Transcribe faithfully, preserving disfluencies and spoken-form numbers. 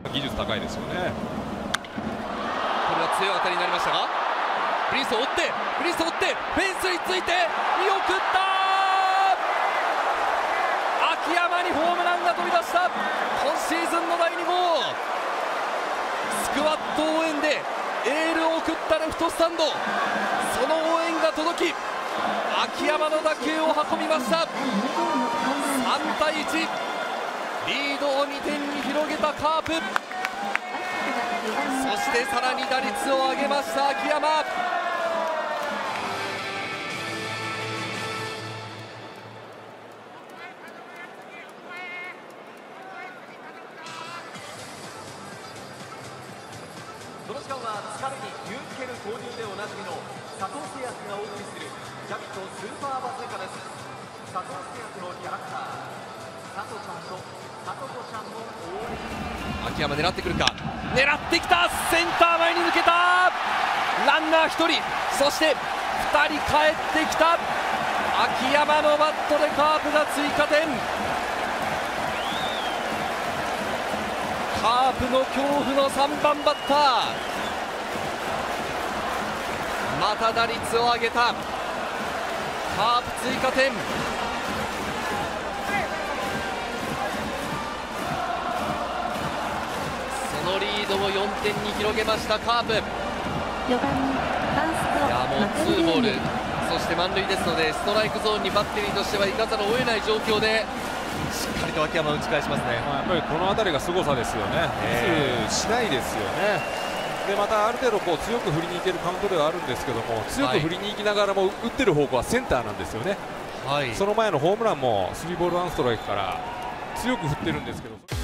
技術高いですよね。 これは強い当たりになりましたが、プリンスを追ってプリンスを追ってフェンスについて見送った。秋山にホームランが飛び出した。今シーズンのだいに号、スクワット応援でエールを送ったレフトスタンド、その応援が届き秋山の打球を運びました。さんたいいち、リードをにてんに広げたカープ。そしてさらに打率を上げました秋山。 この時間は疲れに勇気ける投入でおなじみの佐藤製薬がお送りするジャビットスーパーバズーカです。佐藤製薬のキャラクター、佐藤ちゃんと佐藤子ちゃんの応援。 秋山狙ってくるか、狙ってきた、センター前に抜けた。ランナーひとり、そしてふたり帰ってきた。秋山のバットでカープが追加点。カープの恐怖のさんばんバッター、また打率を上げた。カープ追加点。そのリードをよんてんに広げましたカープ。いやもうツーボール、そして満塁ですのでストライクゾーンにバッテリーとしては行かざるを得ない状況でしっかりと秋山打ち返しますね。 まあ、やっぱりこの辺りが凄さですよね。ミスしないですよね。でまたある程度こう強く振りにいけるカウントではあるんですけども、強く振りに行きながらも打ってる方向はセンターなんですよね。はい、その前のホームランもスリーボールワンストライクから強く振ってるんですけど。